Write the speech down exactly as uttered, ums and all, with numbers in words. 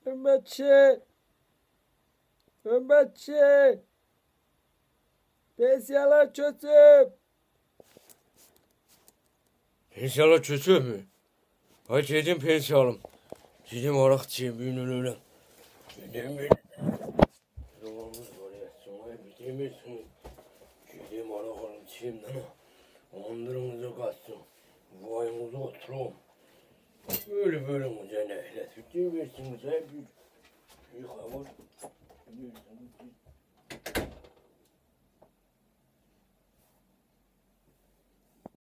Hürmetçi. Hürmetçi. Pensiyalar çözüm. Pensiyalar çözüm mü? Kaç edin pensiyalım. Dedim arakçıyım büyünün öyle. Dedim bir... Yolumuz var ya. Sonra bitirmişsin. Dedim arakalım çiğimden. Andırınızı kaçsın. Vayınızı oturun. Böyle böyle mücadele. Sütü versin. Güzel bir... Bir kavur. Bir